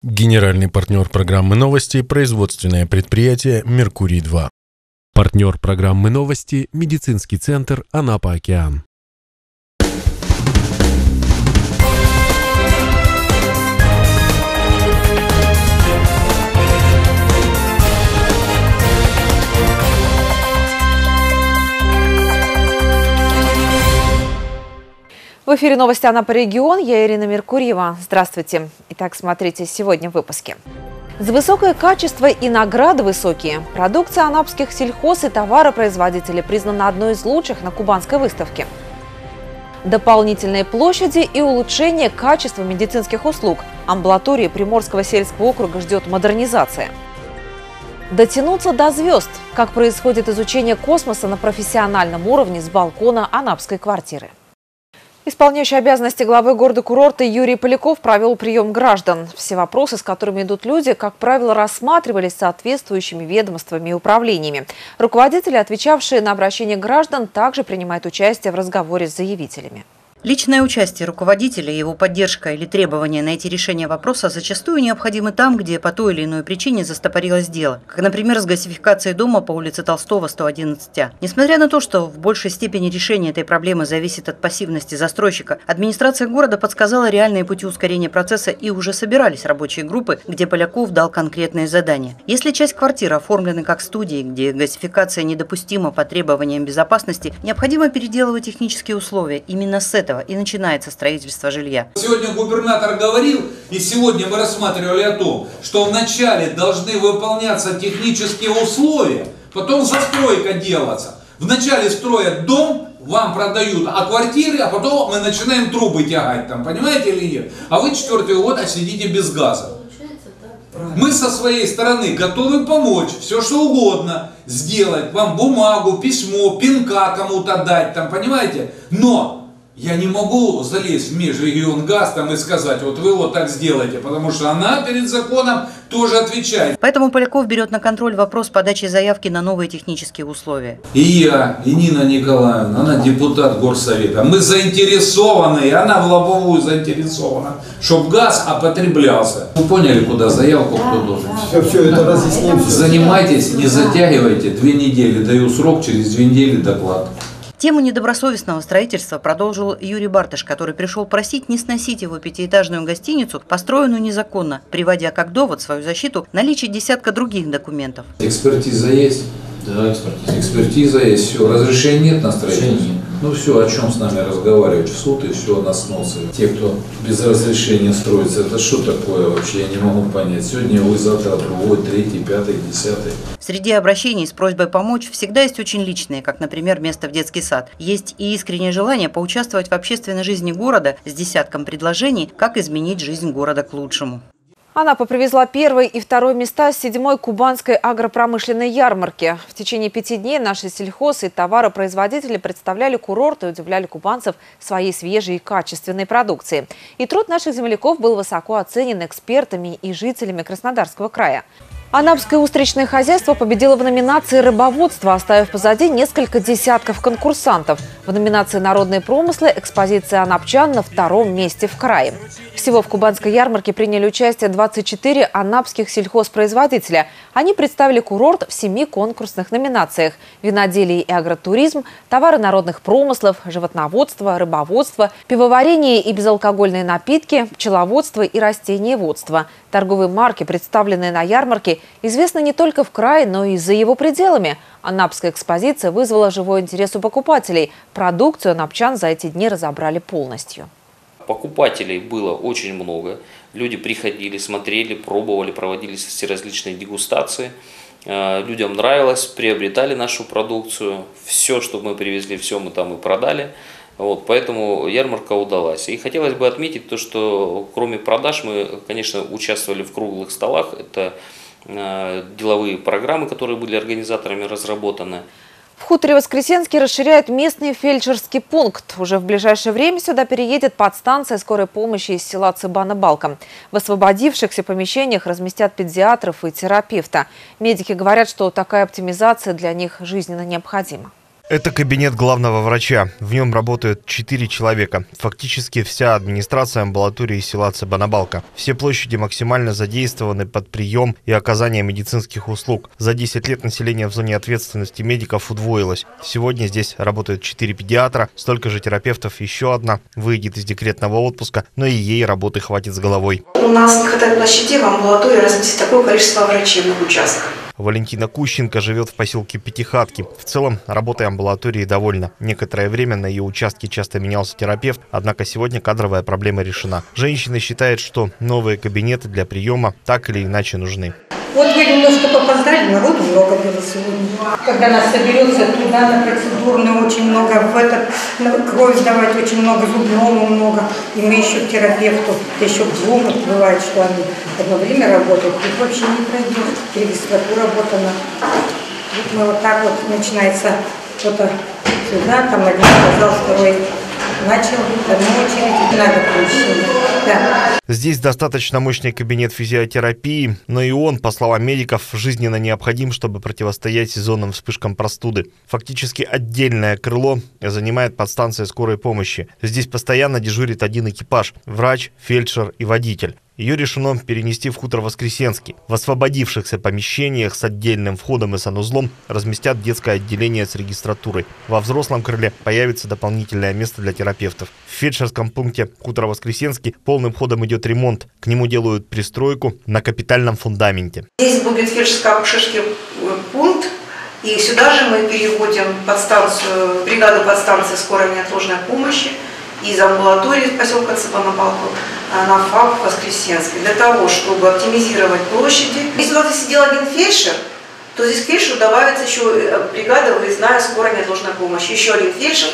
Генеральный партнер программы «Новости» – производственное предприятие «Меркурий-2». Партнер программы «Новости» – медицинский центр «Анапа-Океан». В эфире новости Анапа-Регион. Я Ирина Меркурьева. Здравствуйте. Итак, смотрите сегодня в выпуске. За высокое качество и награды высокие. Продукция анапских сельхоз и товаропроизводителей признана одной из лучших на Кубанской выставке. Дополнительные площади и улучшение качества медицинских услуг. Амбулатории Приморского сельского округа ждет модернизация. Дотянуться до звезд. Как происходит изучение космоса на профессиональном уровне с балкона анапской квартиры. Исполняющий обязанности главы города-курорта Юрий Поляков провел прием граждан. Все вопросы, с которыми идут люди, как правило, рассматривались соответствующими ведомствами и управлениями. Руководители, отвечавшие на обращения граждан, также принимают участие в разговоре с заявителями. Личное участие руководителя, его поддержка или требование найти решение вопроса зачастую необходимы там, где по той или иной причине застопорилось дело. Как, например, с газификацией дома по улице Толстого, 111А. Несмотря на то, что в большей степени решение этой проблемы зависит от пассивности застройщика, администрация города подсказала реальные пути ускорения процесса и уже собирались рабочие группы, где Поляков дал конкретные задания. Если часть квартир оформлены как студии, где газификация недопустима по требованиям безопасности, необходимо переделывать технические условия. Именно с этого и начинается строительство жилья. Сегодня губернатор говорил, и сегодня мы рассматривали о том, что вначале должны выполняться технические условия, потом застройка делаться. Вначале строят дом, вам продают квартиры, а потом мы начинаем трубы тягать там, понимаете или нет? А вы 4-й год сидите без газа. Мы со своей стороны готовы помочь, все что угодно сделать, вам бумагу, письмо, пинка кому-то дать, там, понимаете? Но я не могу залезть в Межрегионгаз там и сказать, вот вы вот так сделайте, потому что она перед законом тоже отвечает. Поэтому Поляков берет на контроль вопрос подачи заявки на новые технические условия. И я, и Нина Николаевна, она депутат горсовета, мы заинтересованы, и она в лобовую заинтересована, чтобы газ употреблялся. Вы поняли, куда заявку кто должен? Все это разъясним. Занимайтесь, не затягивайте, 2 недели, даю срок, через 2 недели доклад. Тему недобросовестного строительства продолжил Юрий Бартыш, который пришел просить не сносить его 5-этажную гостиницу, построенную незаконно, приводя как довод свою защиту наличие десятка других документов. Экспертиза есть? Да, экспертиза. Экспертиза есть, все. Разрешения нет на строительство? Ну все, о чем с нами разговаривать? В суд и все, на сносы. Те, кто без разрешения строится, это что такое вообще? Я не могу понять. Сегодня вы, завтра другой, 3-й, 5-й, 10-й. Среди обращений с просьбой помочь всегда есть очень личные, как, например, место в детский сад. Есть и искреннее желание поучаствовать в общественной жизни города с десятком предложений, как изменить жизнь города к лучшему. Анапа привезла 1-й и 2-й места с 7-й Кубанской агропромышленной ярмарки. В течение 5 дней наши сельхоз и товаропроизводители представляли курорт и удивляли кубанцев своей свежей и качественной продукцией. И труд наших земляков был высоко оценен экспертами и жителями Краснодарского края. Анапское устричное хозяйство победило в номинации «Рыбоводство», оставив позади несколько десятков конкурсантов. В номинации «Народные промыслы» экспозиция анапчан на 2-м месте в крае. Всего в Кубанской ярмарке приняли участие 24 анапских сельхозпроизводителя. Они представили курорт в 7 конкурсных номинациях – виноделие и агротуризм, товары народных промыслов, животноводство, рыбоводство, пивоварение и безалкогольные напитки, пчеловодство и растениеводство. Торговые марки, представленные на ярмарке, известны не только в крае, но и за его пределами. Анапская экспозиция вызвала живой интерес у покупателей. Продукцию анапчан за эти дни разобрали полностью. Покупателей было очень много. Люди приходили, смотрели, пробовали, проводились все различные дегустации. Людям нравилось, приобретали нашу продукцию. Все, что мы привезли, все мы там и продали. Вот, поэтому ярмарка удалась. И хотелось бы отметить то, что кроме продаж мы, конечно, участвовали в круглых столах. Это деловые программы, которые были организаторами разработаны. В хуторе Воскресенский расширяют местный фельдшерский пункт. Уже в ближайшее время сюда переедет подстанция скорой помощи из села Цыбана-Балка. В освободившихся помещениях разместят педиатров и терапевта. Медики говорят, что такая оптимизация для них жизненно необходима. Это кабинет главного врача. В нем работают 4 человека. Фактически вся администрация амбулатории села Цыбанабалка. Все площади максимально задействованы под прием и оказание медицинских услуг. За 10 лет население в зоне ответственности медиков удвоилось. Сегодня здесь работают 4 педиатра, столько же терапевтов, еще одна выйдет из декретного отпуска, но и ей работы хватит с головой. У нас не хватает площади, в амбулатории разместить такое количество врачебных участков. Валентина Кущенко живет в поселке Пятихатки. В целом, работой амбулатории довольна. Некоторое время на ее участке часто менялся терапевт, однако сегодня кадровая проблема решена. Женщина считает, что новые кабинеты для приема так или иначе нужны. Вот вы немножко попоздали, народу много было сегодня. Когда нас соберется туда на процедурную, очень много, в этот кровь сдавать, очень много, зубному много. И мы еще к терапевту, еще к двум, бывает, что они одно время работают, их вообще не пройдет. Регистратура работана. Вот мы вот так вот, начинается кто-то сюда, там один сказал, второй начал, одну очередь, надо помещение. Да. Здесь достаточно мощный кабинет физиотерапии, но и он, по словам медиков, жизненно необходим, чтобы противостоять сезонным вспышкам простуды. Фактически отдельное крыло занимает подстанция скорой помощи. Здесь постоянно дежурит один экипаж – врач, фельдшер и водитель. Ее решено перенести в Хутор-Воскресенский. В освободившихся помещениях с отдельным входом и санузлом разместят детское отделение с регистратурой. Во взрослом крыле появится дополнительное место для терапевтов. В фельдшерском пункте Хутор-Воскресенский полным ходом идет ремонт. К нему делают пристройку на капитальном фундаменте. Здесь будет фельдшерско-акушерский пункт. И сюда же мы переводим подстанцию, бригаду подстанции скорой неотложной помощи из амбулатории поселка Цыбанабалку на ФАП Воскресенский, для того, чтобы оптимизировать площади. Если у нас сидел один фельдшер, то здесь к фельдшеру добавится еще бригада выездная скорой неотложной помощи, еще один фельдшер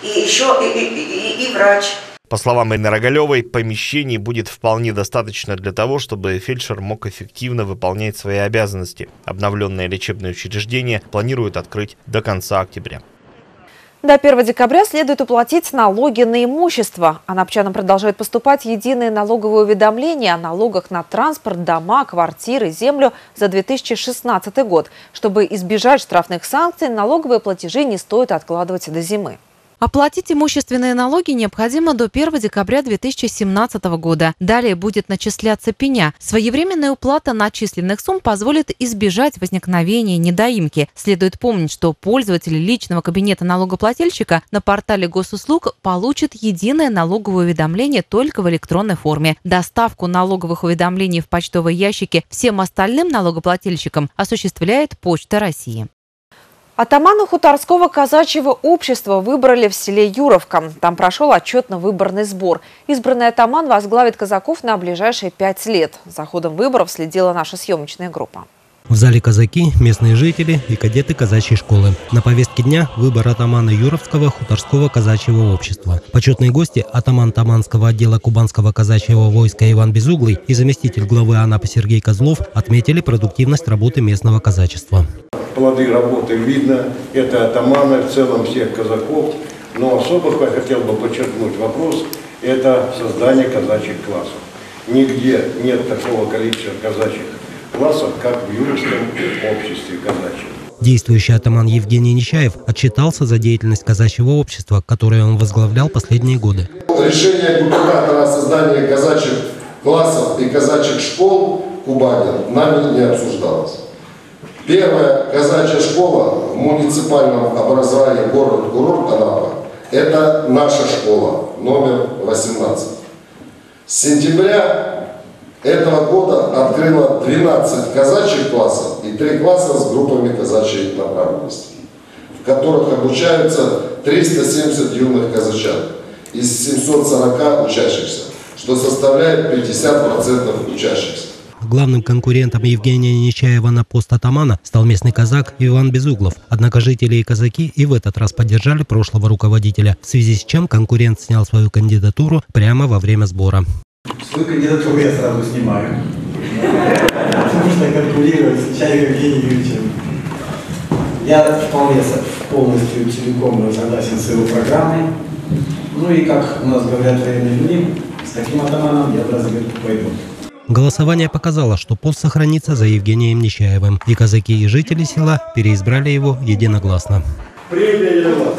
и врач. По словам Ирины Рогалевой, помещений будет вполне достаточно для того, чтобы фельдшер мог эффективно выполнять свои обязанности. Обновленное лечебное учреждение планируют открыть до конца октября. До 1 декабря следует уплатить налоги на имущество. Анапчанам продолжают поступать единые налоговые уведомления о налогах на транспорт, дома, квартиры, землю за 2016 год. Чтобы избежать штрафных санкций, налоговые платежи не стоит откладывать до зимы. Оплатить имущественные налоги необходимо до 1 декабря 2017 года. Далее будет начисляться пеня. Своевременная уплата начисленных сумм позволит избежать возникновения недоимки. Следует помнить, что пользователи личного кабинета налогоплательщика на портале госуслуг получат единое налоговое уведомление только в электронной форме. Доставку налоговых уведомлений в почтовые ящики всем остальным налогоплательщикам осуществляет Почта России. Атамана Хуторского казачьего общества выбрали в селе Юровка. Там прошел отчетно-выборный сбор. Избранный атаман возглавит казаков на ближайшие 5 лет. За ходом выборов следила наша съемочная группа. В зале казаки, местные жители и кадеты казачьей школы. На повестке дня выбор атамана Юровского Хуторского казачьего общества. Почетные гости – атаман Таманского отдела Кубанского казачьего войска Иван Безуглый и заместитель главы Анапы Сергей Козлов отметили продуктивность работы местного казачества. Плоды работы видно, это атаманы в целом всех казаков, но особо я хотел бы подчеркнуть вопрос – это создание казачьих классов. Нигде нет такого количества казачьих классов, как в Юровском обществе казачьем. Действующий атаман Евгений Нечаев отчитался за деятельность казачьего общества, которое он возглавлял последние годы. Решение губернатора о создании казачьих классов и казачьих школ Кубани нами не обсуждалось. Первая казачья школа в муниципальном образовании город-курорт Анапа – это наша школа, номер 18. С сентября этого года открыла 12 казачьих классов и 3 класса с группами казачьей направленности, в которых обучаются 370 юных казачат из 740 учащихся, что составляет 50% учащихся. Главным конкурентом Евгения Нечаева на пост атамана стал местный казак Иван Безуглов. Однако жители и казаки и в этот раз поддержали прошлого руководителя, в связи с чем конкурент снял свою кандидатуру прямо во время сбора. Свою кандидатуру я сразу снимаю, потому что конкурировать с Нечаевым Евгением Юрьевичем. Я вполне полностью целиком согласен с его программой. Ну и как у нас говорят военные люди, с таким атаманом я в разведку пойду. Голосование показало, что пост сохранится за Евгением Нечаевым, и казаки и жители села переизбрали его единогласно. Премия Ермак.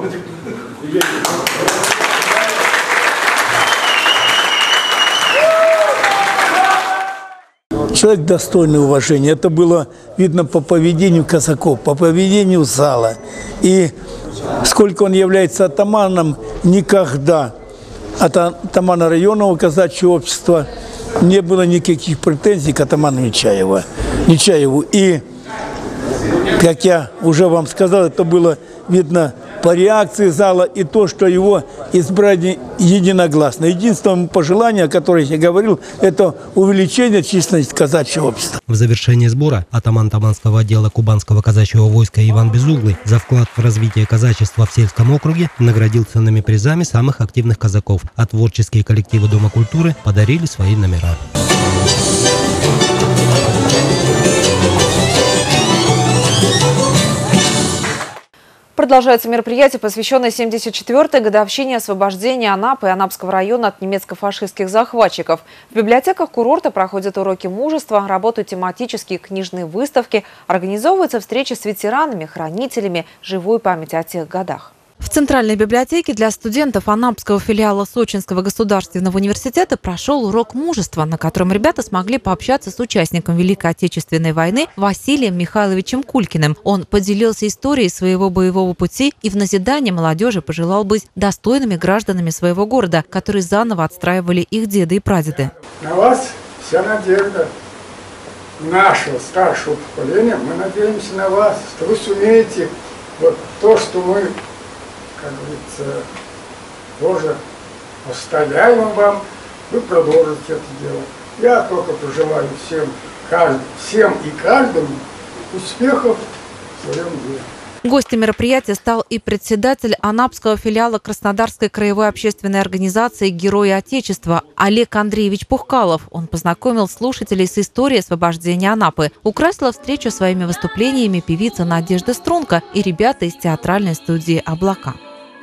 Человек достойный уважения. Это было видно по поведению казаков, по поведению зала. И сколько он является атаманом, никогда от атамана районного казачьего общества не было никаких претензий к атаману Нечаеву. И, как я уже вам сказал, это было видно по реакции зала и то, что его избрали единогласно. Единственное пожелание, о котором я говорил, это увеличение численности казачьего общества. В завершении сбора атаман Таманского отдела Кубанского казачьего войска Иван Безуглый за вклад в развитие казачества в сельском округе наградил ценными призами самых активных казаков, а творческие коллективы Дома культуры подарили свои номера. Продолжается мероприятие, посвященное 74-й годовщине освобождения Анапы и Анапского района от немецко-фашистских захватчиков. В библиотеках курорта проходят уроки мужества, работают тематические книжные выставки, организовываются встречи с ветеранами, хранителями живой памяти о тех годах. В Центральной библиотеке для студентов Анапского филиала Сочинского государственного университета прошел урок мужества, на котором ребята смогли пообщаться с участником Великой Отечественной войны Василием Михайловичем Кулькиным. Он поделился историей своего боевого пути и в назидание молодежи пожелал быть достойными гражданами своего города, которые заново отстраивали их деды и прадеды. На вас вся надежда нашего старшего поколения. Мы надеемся на вас, что вы сумеете вот то, что мы, как говорится, тоже оставляем вам, вы продолжите это дело. Я только пожелаю всем и каждому успехов в своем деле. Гостем мероприятия стал и председатель Анапского филиала Краснодарской краевой общественной организации «Герои Отечества» Олег Андреевич Пухкалов. Он познакомил слушателей с историей освобождения Анапы. Украсила встречу своими выступлениями певица Надежда Струнко и ребята из театральной студии «Облака».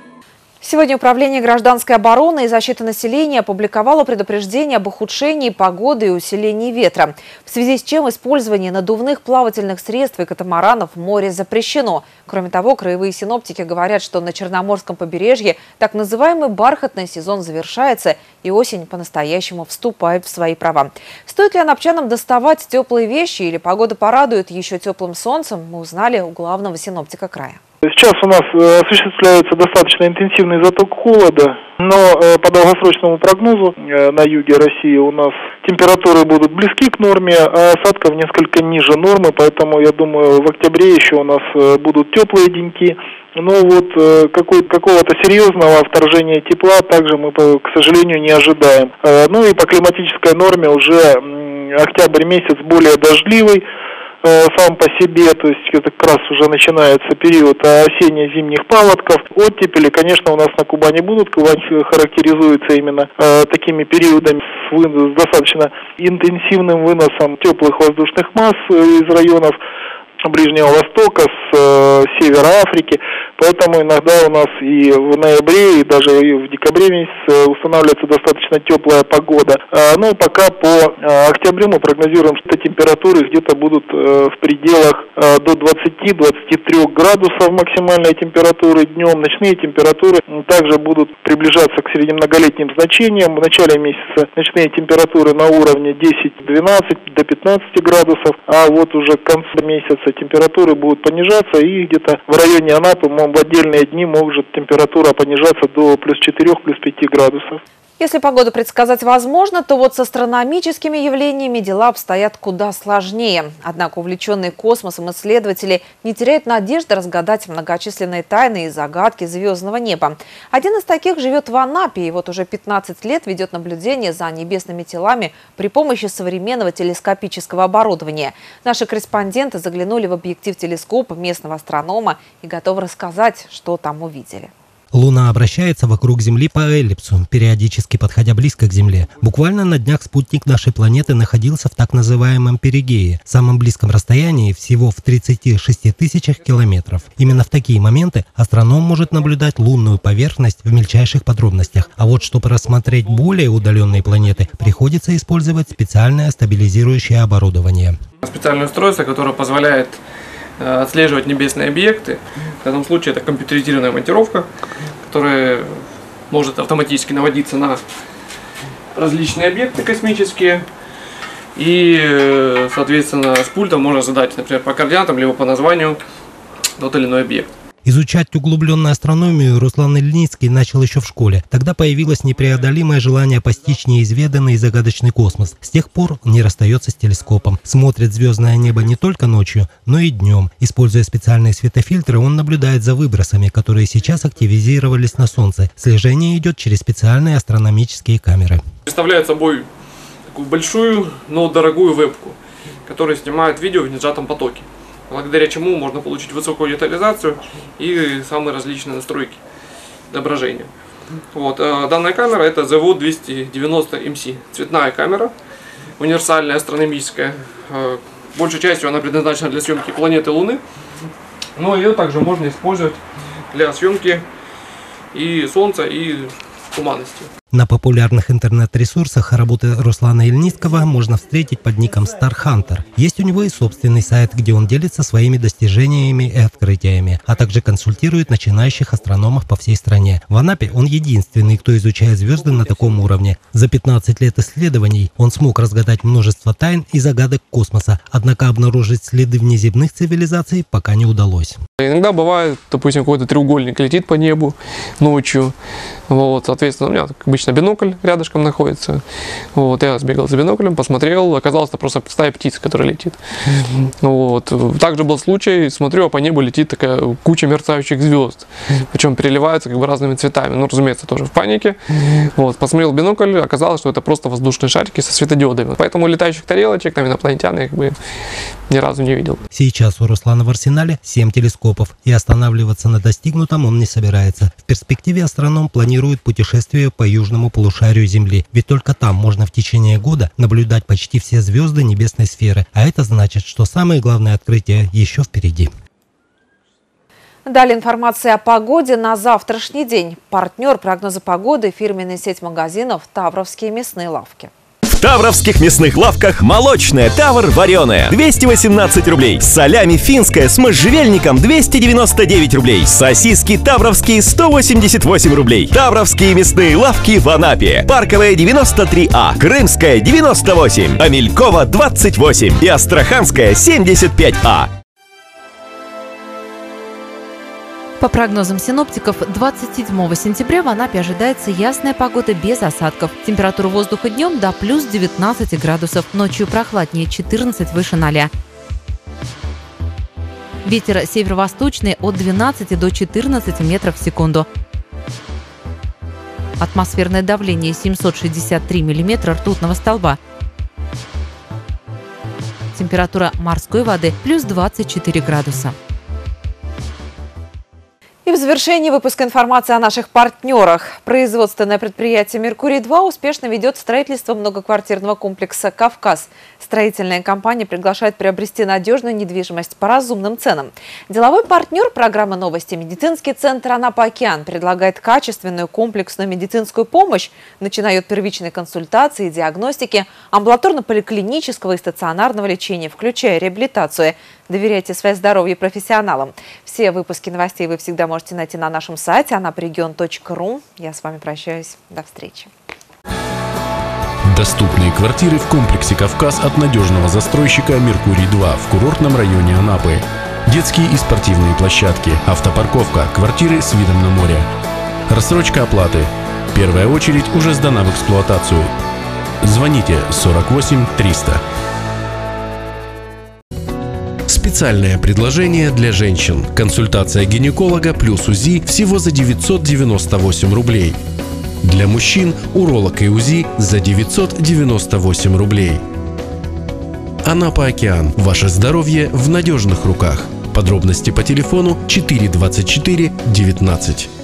Сегодня Управление гражданской обороны и защиты населения опубликовало предупреждение об ухудшении погоды и усилении ветра, в связи с чем использование надувных плавательных средств и катамаранов в море запрещено. Кроме того, краевые синоптики говорят, что на Черноморском побережье так называемый бархатный сезон завершается и осень по-настоящему вступает в свои права. Стоит ли анапчанам доставать теплые вещи или погода порадует еще теплым солнцем, мы узнали у главного синоптика края. Сейчас у нас осуществляется достаточно интенсивный заток холода, но по долгосрочному прогнозу на юге России у нас температуры будут близки к норме, а осадков несколько ниже нормы, поэтому я думаю, в октябре еще у нас будут теплые деньки. Но вот какого-то серьезного вторжения тепла также мы, к сожалению, не ожидаем. Ну и по климатической норме уже октябрь месяц более дождливый сам по себе, то есть это как раз уже начинается период осенне-зимних паводков. Оттепели, конечно, у нас на Кубани будут. Кубань характеризуется именно такими периодами с достаточно интенсивным выносом теплых воздушных масс из районов Ближнего Востока, с севера Африки, поэтому иногда у нас и в ноябре, и даже и в декабре месяце устанавливается достаточно теплая погода. Но пока по октябрю мы прогнозируем, что температуры где-то будут в пределах до 20-23 градусов максимальной температуры днем. Ночные температуры также будут приближаться к среднемноголетним значениям. В начале месяца ночные температуры на уровне 10-12 до 15 градусов, а вот уже к концу месяца температуры будут понижаться, и где-то в районе Анапы в отдельные дни может температура понижаться до плюс 4, плюс 5 градусов. Если погоду предсказать возможно, то вот с астрономическими явлениями дела обстоят куда сложнее. Однако увлеченные космосом исследователи не теряют надежды разгадать многочисленные тайны и загадки звездного неба. Один из таких живет в Анапе и вот уже 15 лет ведет наблюдение за небесными телами при помощи современного телескопического оборудования. Наши корреспонденты заглянули в объектив телескопа местного астронома и готовы рассказать, что там увидели. Луна обращается вокруг Земли по эллипсу, периодически подходя близко к Земле. Буквально на днях спутник нашей планеты находился в так называемом перигее, самом близком расстоянии всего в 36 тысячах километров. Именно в такие моменты астроном может наблюдать лунную поверхность в мельчайших подробностях. А вот чтобы рассмотреть более удаленные планеты, приходится использовать специальное стабилизирующее оборудование. Специальное устройство, которое позволяет отслеживать небесные объекты. В этом случае это компьютеризированная монтировка, которая может автоматически наводиться на различные объекты космические. И, соответственно, с пульта можно задать, например, по координатам, либо по названию тот или иной объект. Изучать углубленную астрономию Руслан Ильницкий начал еще в школе. Тогда появилось непреодолимое желание постичь неизведанный и загадочный космос. С тех пор он не расстается с телескопом. Смотрит звездное небо не только ночью, но и днем. Используя специальные светофильтры, он наблюдает за выбросами, которые сейчас активизировались на Солнце. Слежение идет через специальные астрономические камеры. Представляет собой такую большую, но дорогую вебку, которая снимает видео в несжатом потоке, благодаря чему можно получить высокую детализацию и самые различные настройки отображения. Вот. Данная камера — это ZWO 290 MC, цветная камера, универсальная, астрономическая. Большей частью она предназначена для съемки планеты Луны, но ее также можно использовать для съемки и Солнца, и туманности. На популярных интернет-ресурсах работы Руслана Ильницкого можно встретить под ником Star Hunter. Есть у него и собственный сайт, где он делится своими достижениями и открытиями, а также консультирует начинающих астрономов по всей стране. В Анапе он единственный, кто изучает звезды на таком уровне. За 15 лет исследований он смог разгадать множество тайн и загадок космоса, однако обнаружить следы внеземных цивилизаций пока не удалось. Иногда бывает, допустим, какой-то треугольник летит по небу ночью. Вот, соответственно, у меня обычно бинокль рядышком находится. Вот, я сбегал за биноклем, посмотрел, оказалось, это просто стая птиц, которая летит. Вот. Также был случай, смотрю, а по небу летит такая куча мерцающих звезд. Причем переливаются как бы разными цветами. Ну, разумеется, тоже в панике. Вот, посмотрел бинокль, оказалось, что это просто воздушные шарики со светодиодами. Поэтому летающих тарелочек, там инопланетян, я как бы ни разу не видел. Сейчас у Руслана в арсенале 7 телескопов, и останавливаться на достигнутом он не собирается. В перспективе астроном планирует путешествие по южному полушарию Земли, ведь только там можно в течение года наблюдать почти все звезды небесной сферы, а это значит, что самые главные открытия еще впереди. Далее информация о погоде на завтрашний день. Партнер прогноза погоды – фирменная сеть магазинов «Тавровские мясные лавки». В тавровских мясных лавках молочная Тавр вареная 218 рублей, солями финская с можжевельником 299 рублей, сосиски тавровские 188 рублей. Тавровские мясные лавки в Анапе. Парковая 93А, Крымская 98, Амелькова 28 и Астраханская 75А. По прогнозам синоптиков, 27 сентября в Анапе ожидается ясная погода без осадков. Температура воздуха днем до плюс 19 градусов, ночью прохладнее 14 выше 0. Ветер северо-восточный от 12 до 14 метров в секунду. Атмосферное давление 763 миллиметра ртутного столба. Температура морской воды плюс 24 градуса. И в завершении выпуска информации о наших партнерах. Производственное предприятие «Меркурий-2» успешно ведет строительство многоквартирного комплекса «Кавказ». Строительная компания приглашает приобрести надежную недвижимость по разумным ценам. Деловой партнер программы «Новости» медицинский центр «Анапа-Океан» предлагает качественную комплексную медицинскую помощь, начиная от первичной консультации, диагностики, амбулаторно-поликлинического и стационарного лечения, включая реабилитацию. Доверяйте свое здоровье профессионалам. Все выпуски новостей вы всегда можете найти на нашем сайте anapregion.ru. Я с вами прощаюсь. До встречи. Доступные квартиры в комплексе «Кавказ» от надежного застройщика «Меркурий-2» в курортном районе Анапы. Детские и спортивные площадки, автопарковка, квартиры с видом на море. Рассрочка оплаты. Первая очередь уже сдана в эксплуатацию. Звоните 48 300. Специальное предложение для женщин. Консультация гинеколога плюс УЗИ всего за 998 рублей. Для мужчин уролог и УЗИ за 998 рублей. Анапа-Океан. Ваше здоровье в надежных руках. Подробности по телефону 424 19.